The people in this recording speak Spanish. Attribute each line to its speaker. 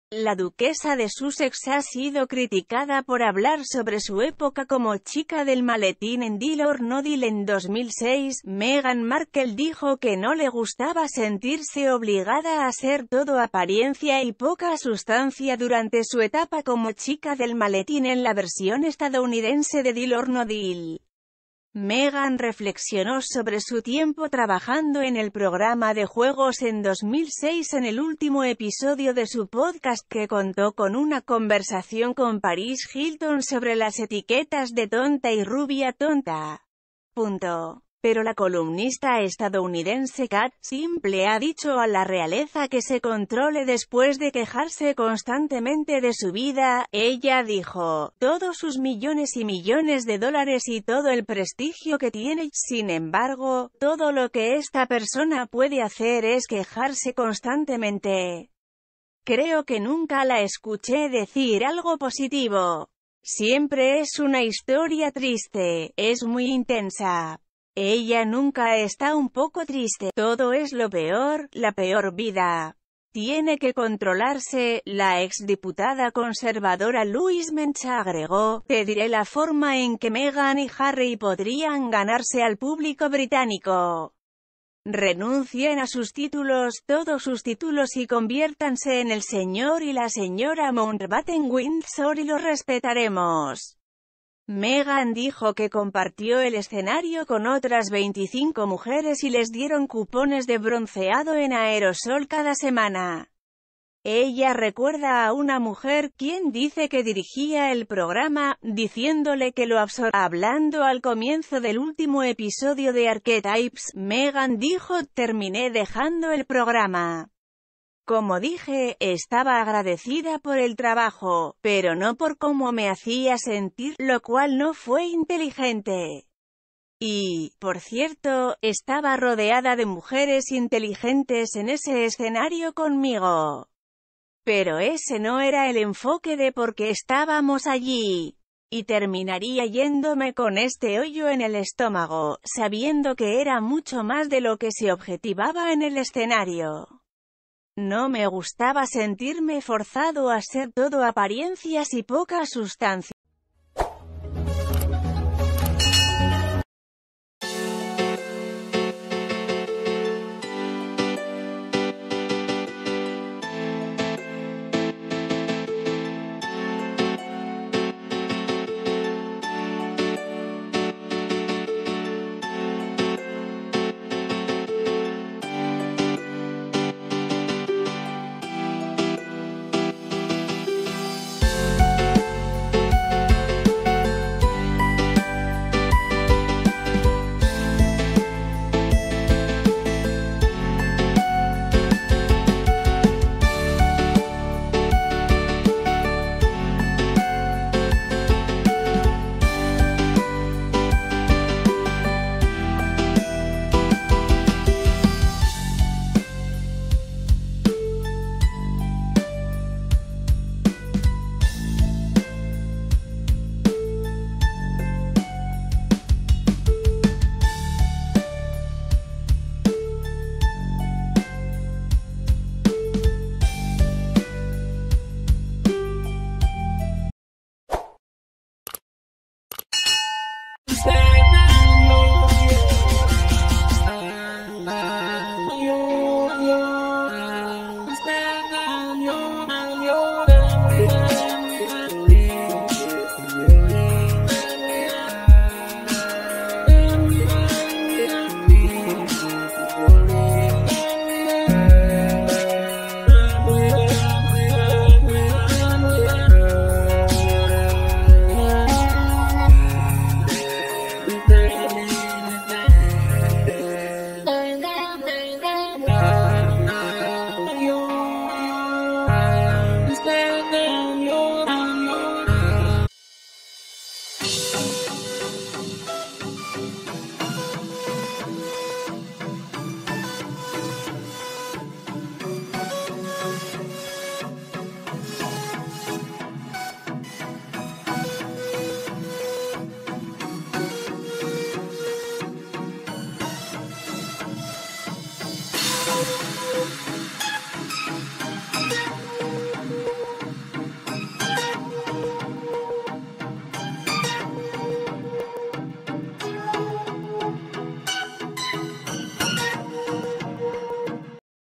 Speaker 1: La duquesa de Sussex ha sido criticada por hablar sobre su época como chica del maletín en Deal or No Deal en 2006. Meghan Markle dijo que no le gustaba sentirse obligada a ser todo apariencia y poca sustancia durante su etapa como chica del maletín en la versión estadounidense de Deal or No Deal. Meghan reflexionó sobre su tiempo trabajando en el programa de juegos en 2006 en el último episodio de su podcast, que contó con una conversación con Paris Hilton sobre las etiquetas de tonta y rubia tonta. Pero la columnista estadounidense Kat Simple ha dicho a la realeza que se controle después de quejarse constantemente de su vida. Ella dijo, todos sus millones y millones de dólares y todo el prestigio que tiene. Sin embargo, todo lo que esta persona puede hacer es quejarse constantemente. Creo que nunca la escuché decir algo positivo. Siempre es una historia triste, es muy intensa. Ella nunca está un poco triste, todo es lo peor, la peor vida. Tiene que controlarse. La exdiputada conservadora Louise Mencha agregó, te diré la forma en que Meghan y Harry podrían ganarse al público británico. Renuncien a sus títulos, todos sus títulos, y conviértanse en el señor y la señora Mountbatten Windsor y los respetaremos. Meghan dijo que compartió el escenario con otras 25 mujeres y les dieron cupones de bronceado en aerosol cada semana. Ella recuerda a una mujer, quien dice que dirigía el programa, diciéndole que lo absorbió. Hablando al comienzo del último episodio de Archetypes, Meghan dijo, terminé dejando el programa. Como dije, estaba agradecida por el trabajo, pero no por cómo me hacía sentir, lo cual no fue inteligente. Y, por cierto, estaba rodeada de mujeres inteligentes en ese escenario conmigo. Pero ese no era el enfoque de por qué estábamos allí. Y terminaría yéndome con este hoyo en el estómago, sabiendo que era mucho más de lo que se objetivaba en el escenario. No me gustaba sentirme forzado a ser todo apariencias y poca sustancia.